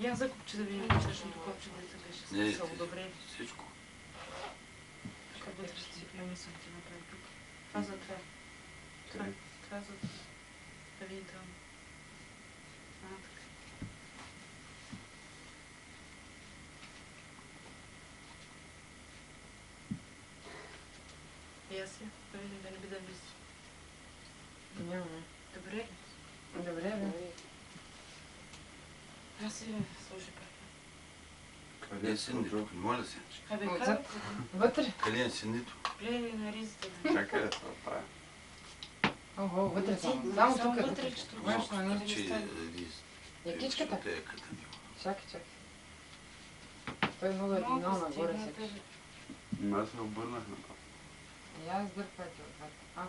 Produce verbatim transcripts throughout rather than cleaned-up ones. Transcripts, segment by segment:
Един закупче да видим тъчното копче, да беше с добре. Всичко. Как вътре ще си премислям ти направи тук. Това за това. Това, това за да видим там. А, така. И аз я, да видим да не би да виси. Няма. Добре ли? Добре, бе. Аз си служи пак. Къде си нито? Моля се. Абе, как? Вътре. Къде си нито? Гледай на ризата. Чакай да това правя. Ого, вътре само. Само тук е вътре, вътре. че това Външно, не Че да риз. Якичката? Пътеката. Чакай, чакай. Той много е много нагоре сега. Ма аз се обърнах на това. И аз дърпайте отвъд. А.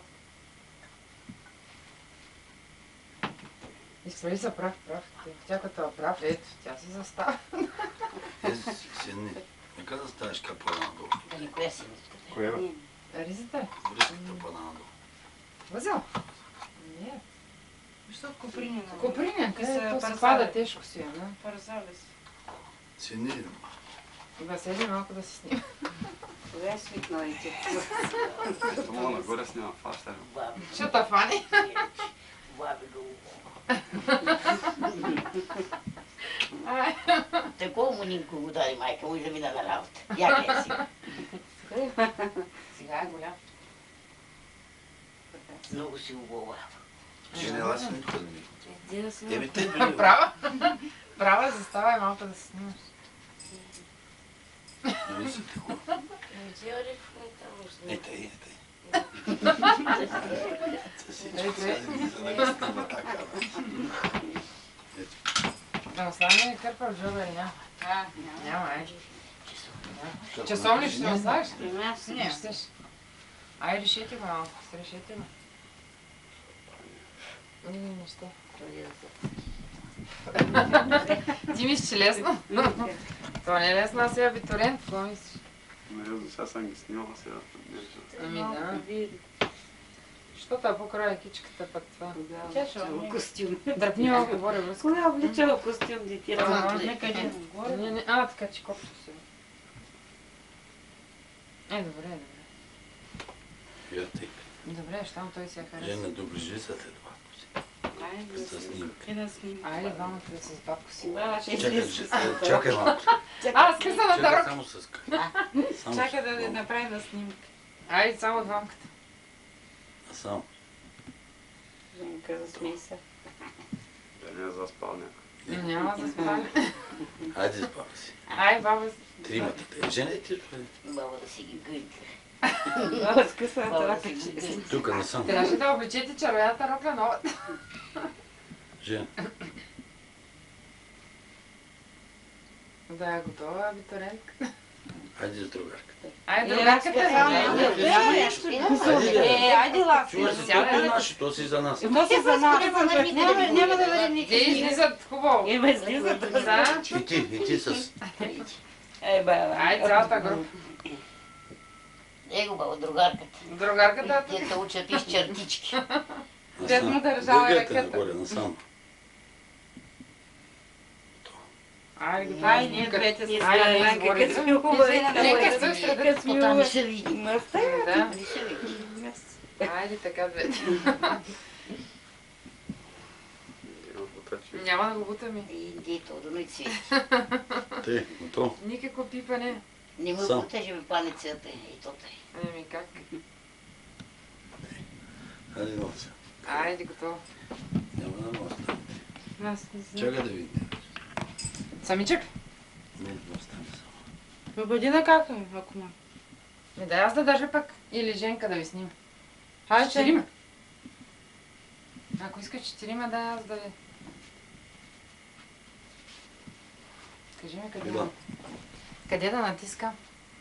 Изправи се прав, прав. Тя като е прав, ето, тя си застава. Е, си не. Нека да ставиш капана надолу. Дали коя си миската? Кое бе? Ризата е. Връзката пана надолу. Възел? Не. Защо куприня? Куприня, къде Са то се парзали. пада тежко си, а? Парзали си. Си не. Да седи малко да се снима. Кога е свикнала и ти? Ето мога нагоре снима фаща. Баби. Що та фани? Баби долу. Такова му Нинко го даде майка му и замина на работа. Я гледа сега. Сега е голям. Много си убава. Че не ласи нито да ми. Деда си Еми те били. Права? Права, заставай малко да се снимаш. Нали си тако? Ете, ете. Всичко сега да ги занагъстава така. Да остане кърпа в джоба или няма? А, Няма, е. Часовник ще не оставиш? Не, Щеш. Ай, решете го малко. Решете го. Не, не, не ще. Ти мислиш, че лесно? Това не е лесно, аз си абитуриент. Какво мислиш? Не, за сега съм ги снимал, сега Ами да. Що та покрай кичката пък това? Тя ще има костюм. Дръпни малко горе връзка. Кога обличала костюм детето? некъде. Не, не, а, така че копче си. Е, добре, добре. Я тъй. Добре, щом той се хареса. Жена, доближи се след това. Айде С снимка. И да снимка. Айде, двамата да се с бабко си. Чакай, чакай малко. А, скъса на Чакай дорога. само с Само Чакай с- да малко. направим на снимка. Айде, само двамката. Само. Женка, засмей се. да не е заспал някой. Няма за спане. Хайде, спава си. Ай, баба си. Тримата те. Жена и ти, бе. Баба да си ги гънка. Баба скъса на Баба дорога. да си ги гънка. Тук насам. Трябваше да облечете червената рокля новата. Жена. Да, е готова абитуриентка. Хайде, другарка. Ай, Е, другарката е. Е, айде лафи. Чува се, това е наше, то си за нас. То си за нас. Няма няма да бъдем Те излизат хубаво. Има излизат. Да. И ти, и ти с... Ей, баба. Ай, цялата група. Его, баба, другарката. Другарката. Те те учат из чертички. Дед му държава Другата ръката. нагоре, насам. Ай, го Ай, ние двете с Ай, не Янка, изгори. като сме хубави. Нека сме среда. Като сме там се видим. Да. Не се видим. Айде така, двете. Има потъчи. Няма да го бутаме. И дето, да не цвети. Те, готово. Никакво пипане. Не му Сам. потежи ми паницата и то тъй. Ами как? Хайде, нося. Айде, готово. Няма да му остане. Аз не знам. Чакай да видите. Самичък? Не, да остане само. Бабадина как е, ако ма? Не дай аз да държа пък. Или Женка да ви снима. Хайде, Четирима. Ако искаш четирима, дай аз да ви... Кажи ми къде Ела. да... Къде да натискам?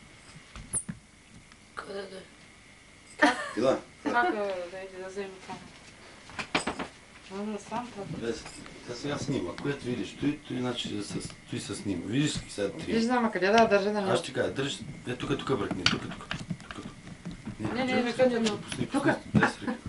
Къде да? Ила, Как е да иде да вземе камера? Ама сам това. влез. Тя сега снима. Което видиш, той, той, значи, с- той се снима. Видиш ли сега три? Виждам, а къде да я държа да не... Аз ще кажа, държи. Е, тук, тук бръкни. Тук, тук. Тук, тук. Не, не, не, къде не. Пусни, Тук. пусни. Дай си ръка.